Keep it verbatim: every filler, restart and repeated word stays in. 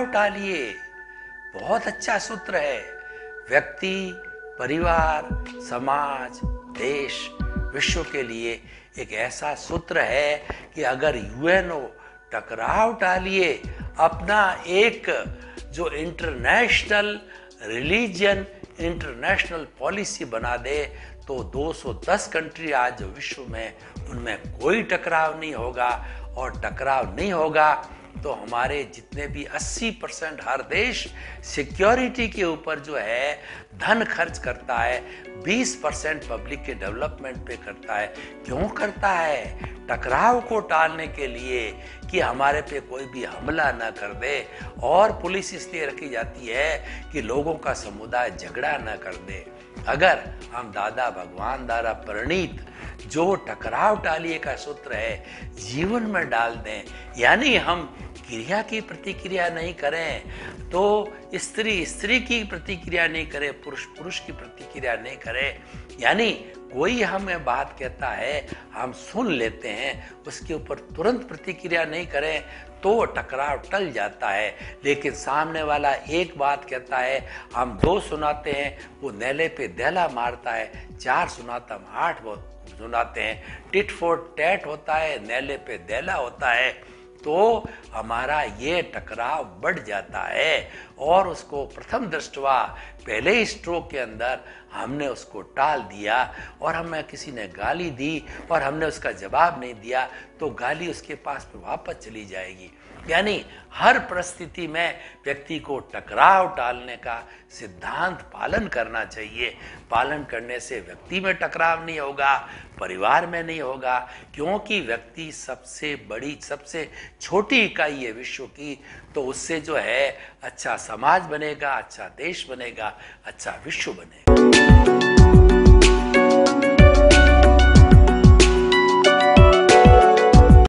टालिए बहुत अच्छा सूत्र है। व्यक्ति, परिवार, समाज, देश, विश्व के लिए एक ऐसा सूत्र है कि अगर यूएनओ टकराव टालिए अपना एक जो इंटरनेशनल रिलीजन, इंटरनेशनल पॉलिसी बना दे तो दो सौ दस कंट्री आज विश्व में, उनमें कोई टकराव नहीं होगा। और टकराव नहीं होगा तो हमारे जितने भी अस्सी परसेंट हर देश सिक्योरिटी के ऊपर जो है धन खर्च करता है, बीस परसेंट पब्लिक के डेवलपमेंट पे करता है। क्यों करता है? टकराव को टालने के लिए कि हमारे पे कोई भी हमला ना कर दे। और पुलिस इसलिए रखी जाती है कि लोगों का समुदाय झगड़ा ना कर दे। अगर हम दादा भगवान द्वारा प्रणीत जो टकराव टालिए का सूत्र है जीवन में डाल दें, यानी हम क्रिया की प्रतिक्रिया नहीं करें तो स्त्री स्त्री की प्रतिक्रिया नहीं करे, पुरुष पुरुष की प्रतिक्रिया नहीं करे, यानी कोई हमें बात कहता है हम सुन लेते हैं, उसके ऊपर तुरंत प्रतिक्रिया नहीं करें तो टकराव टल जाता है। लेकिन सामने वाला एक बात कहता है, हम दो सुनाते हैं, वो नेले पे दहला मारता है, चार सुनाता हम आठ सुनाते हैं, टिट फॉर टैट होता है, नेले पे दहला होता है, तो हमारा ये टकराव बढ़ जाता है। और उसको प्रथम दृष्टवा पहले ही स्ट्रोक के अंदर हमने उसको टाल दिया और हमें किसी ने गाली दी और हमने उसका जवाब नहीं दिया तो गाली उसके पास में वापस चली जाएगी। यानी हर परिस्थिति में व्यक्ति को टकराव टालने का सिद्धांत पालन करना चाहिए। पालन करने से व्यक्ति में टकराव नहीं होगा, परिवार में नहीं होगा, क्योंकि व्यक्ति सबसे बड़ी, सबसे छोटी इकाई है विश्व की। तो उससे जो है अच्छा समाज बनेगा, अच्छा देश बनेगा, अच्छा विश्व बनेगा।